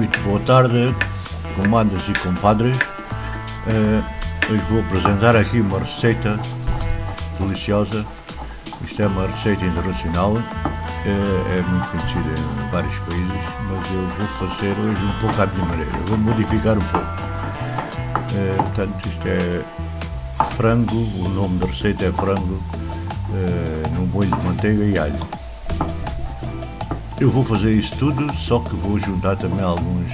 Muito boa tarde, comandas e compadres. Eu vou apresentar aqui uma receita deliciosa. Isto é uma receita internacional, é muito conhecida em vários países, mas eu vou fazer hoje um pouco à minha maneira, vou modificar um pouco. Portanto, isto é frango, o nome da receita é frango no molho de manteiga e alho. Eu vou fazer isso tudo, só que vou juntar também alguns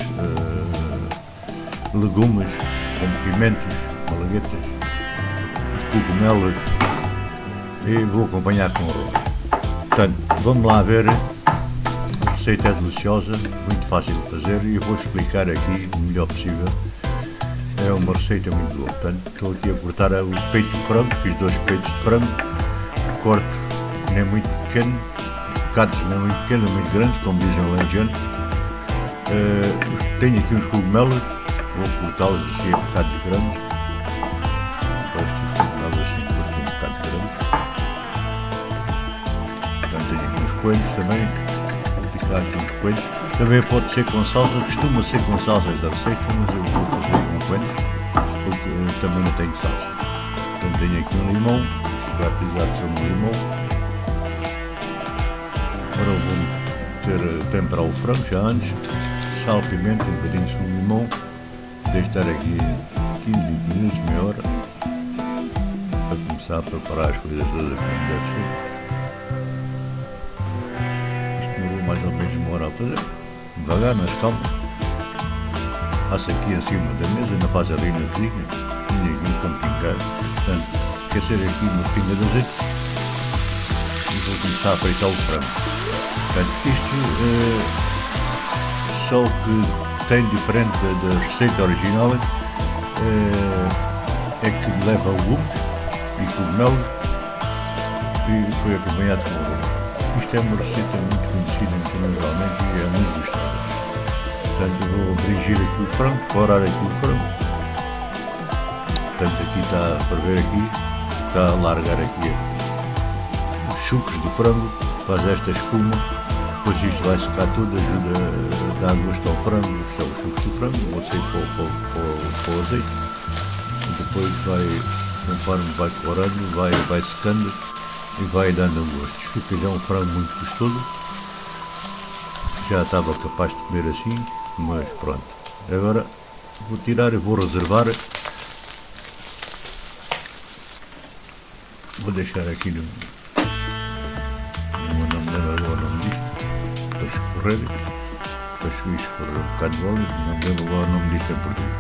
legumes, como pimentos, malaguetas, cogumelos, e vou acompanhar com arroz. Portanto, vamos lá ver. A receita é deliciosa, muito fácil de fazer, e eu vou explicar aqui o melhor possível. É uma receita muito boa. Portanto, estou aqui a cortar o peito de frango, fiz 2 peitos de frango, corto nem muito pequeno, bocados nem muito pequenos, nem muito grandes, como dizem o alentejano. Tenho aqui uns cogumelos, vou cortá-los assim a bocados grandes. Estes cogumelos assim, corto em bocados grandes. Portanto, tenho aqui uns coelhos também, vou picar aqui uns coelhos. Também pode ser com salsa, costuma ser com salsas da receita, mas eu vou fazer com coelhos, porque também não tenho salsa. Portanto, tenho aqui um limão, isto vai precisar de ser um limão. Agora vou temperar o frango já antes, sal, pimenta, um bocadinho de limão, deixo estar aqui 15, 20 minutos, meia hora, para começar a preparar as coisas todas como deve ser. Isto demorou mais ou menos uma hora a fazer, devagar, mas calma. Faço aqui em cima da mesa, não faço ali na cozinha, tenho aqui um campinho cá, portanto, esquecer aqui uma pinga de azeite e vou começar a fritar o frango. Portanto, isto só o que tem diferente da receita original é que leva legumes e cogumelos e foi acompanhado com arroz. Isto é uma receita muito conhecida internacionalmente e é muito gostada. Portanto, eu vou abrigir aqui o frango, corar aqui o frango. Portanto, aqui está a ferver aqui, está a largar aqui os sucos do frango, faz esta espuma. Depois isto vai secar tudo, ajuda a dar gosto ao frango, que são os sucos do frango, vou sair para o azeite. E depois vai, conforme vai corando, vai secando e vai dando gosto. Fica já um frango muito gostoso. Já estava capaz de comer assim, mas pronto. Agora vou tirar e vou reservar. Vou deixar aqui no não me lembro agora o nome disto, para escorrer um bocado de óleo, não me lembro agora o nome disto em português.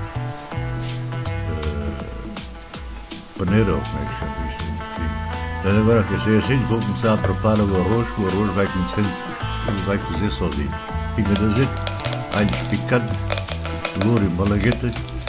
Paneira, ou como é que chama isto? Então agora que sei assim, vou começar a preparar o arroz vai vai cozer sozinho. Pinga de azeite, alhos picados, louro e malaguetas.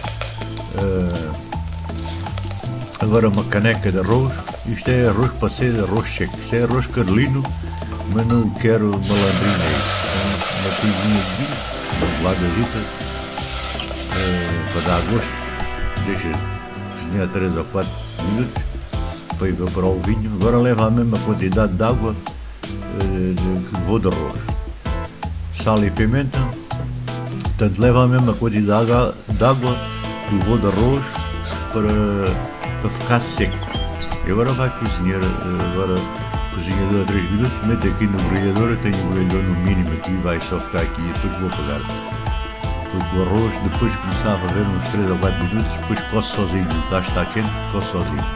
Agora uma caneca de arroz. Isto é arroz para ser arroz seco. Isto é arroz carlino, mas não quero malandrinha aí. Uma pinguinha de vinho, uma geladazita, para dar gosto. Deixa cozinhar 3 ou 4 minutos para evaporar o vinho. Agora leva a mesma quantidade de água que vou de arroz. Sal e pimenta. Portanto, leva a mesma quantidade de água que vou de arroz para ficar seco. E agora vai cozinhar, cozinha 2 a 3 minutos, mete aqui no grelhador, eu tenho o grelhador no mínimo aqui, vai só ficar aqui e depois vou apagar. Porque o arroz, depois de começar a ferver uns 3 ou 4 minutos, depois coce sozinho, está quente, coce sozinho.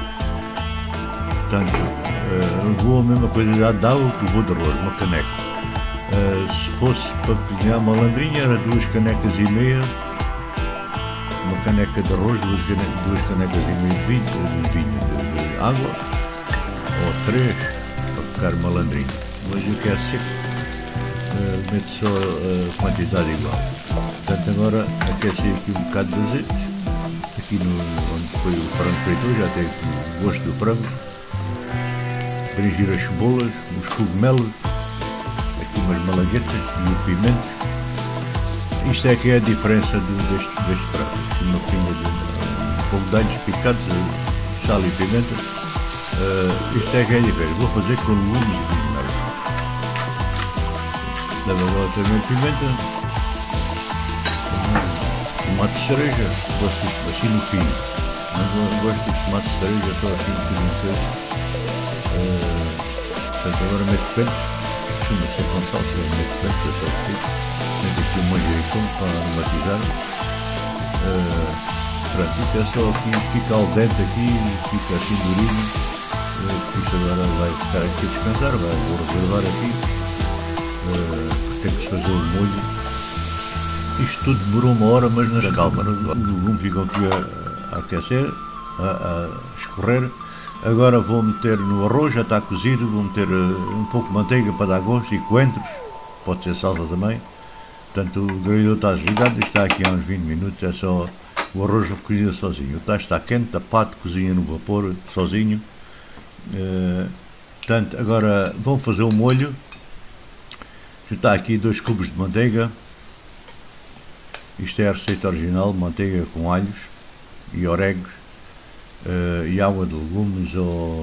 Portanto, vou a mesma quantidade de água que vou de arroz, uma caneca. Se fosse para cozinhar malandrinha, era 2 canecas e meia, uma caneca de arroz, 2 canecas e meia de vinho, de água, ou 3, para ficar malandrinho. Mas eu quero seco, meto só a quantidade igual. Portanto, agora aqueci aqui um bocado de azeite, aqui onde foi o frango feito, já tem o gosto do frango. Abrigir as cebolas, os cogumelos, aqui umas malaguetas e o pimento. Isto é que é a diferença deste prato. Uma pinga de um pouco de alhos picados, sal e pimenta. Isto é que é a diferença. Vou fazer com legumes e cogumelos. Leva agora também pimenta. tomate de cereja, gosto assim no fim, mas gosto de tomate de cereja só assim no fim inteiro. Portanto, agora meto pente, costuma ser com salsa, meto pente, é só assim, meto aqui um manjericão para aromatizar. Pronto, isto é só aqui, fica al dente aqui, fica assim durinho. Isto agora vai ficar aqui a descansar, vou reservar aqui, porque tem que se fazer o molho. Isto tudo demorou uma hora, mas nas calmas. O legume ficam aqui a aquecer, a escorrer. Agora vou meter no arroz, já está cozido, vou meter um pouco de manteiga para dar gosto e coentros, pode ser salsa também. Portanto, o grelhador está desligado, está aqui há uns 20 minutos, é só o arroz cozinha sozinho. O tacho está quente, tapado, cozinha no vapor sozinho. Portanto, agora vou fazer o molho. Já está aqui 2 cubos de manteiga. Isto é a receita original, manteiga com alhos e orégãos e água de legumes ou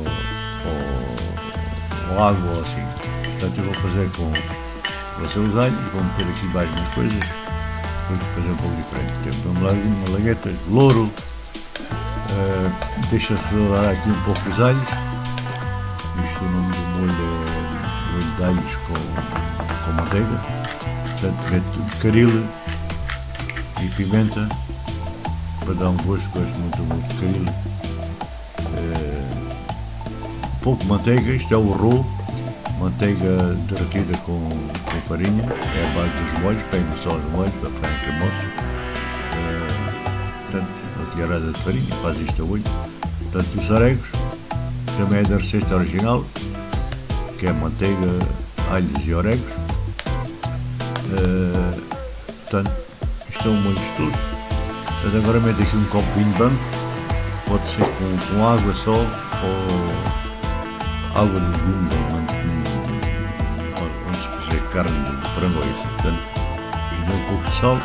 água ou assim. Portanto, eu vou fazer os alhos, vou meter aqui mais umas coisas, vou fazer um pouco diferente. Temos uma lagueta de louro, deixa-se dourar aqui um pouco os alhos. Isto, o nome do molho é molho de alhos com manteiga. Portanto, meto caril e pimenta para dar um gosto muito de caril. Um pouco de manteiga, isto é o roux, manteiga derretida com farinha, é a base dos molhos, pego só os molhos para ficar cremoso. Portanto, uma colherada de farinha, faz isto a olho. Portanto, os orégãos, também é da receita original, que é manteiga, alhos e orégãos. Portanto, isto é um molho de tudo. Portanto, agora meto aqui um copo de vinho branco, pode ser com água só, ou água de legume, onde se puser carne de frango ou isso. Portanto, um pouco de sal,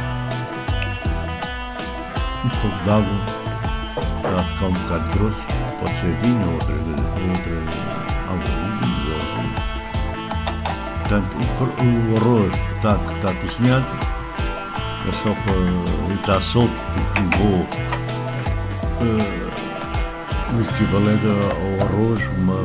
um pouco de água, para ficar um bocado grosso, pode ser vinho ou outra água de legume ou assim. Portanto, o arroz está cozinhado, é só para ele estar solto, porque vou o equivalente ao arroz,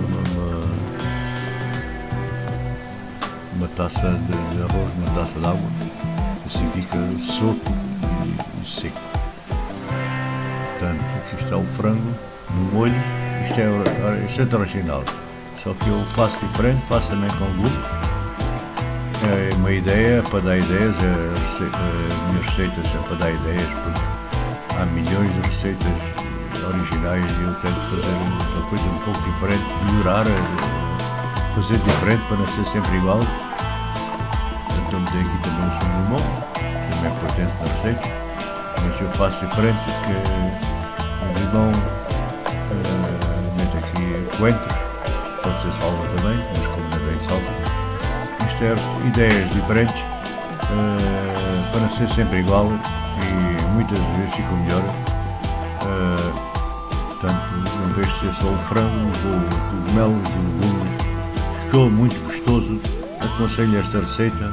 uma taça de arroz, uma taça de água, assim fica solto e seco. Portanto, aqui está o frango no molho, isto é a receita original, só que eu faço diferente, faço também com legume. É uma ideia para dar ideias, as minhas receitas são para dar ideias, porque há milhões de receitas originais e eu tenho que fazer uma coisa um pouco diferente, melhorar, fazer diferente para não ser sempre igual. Então tem aqui também o sumo de limão, também é importante na receita, mas eu faço diferente, porque o limão meto aqui coentro, pode ser salsa também, mas como não é bem salsa. Isto é ideias diferentes, para não ser sempre igual e muitas vezes ficam melhor. Portanto, em vez de ser só o frango, o cogumelo, os legumes, ficou muito gostoso. Aconselho esta receita,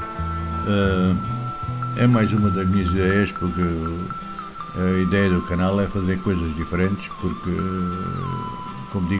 é mais uma das minhas ideias, porque a ideia do canal é fazer coisas diferentes, porque, como digo,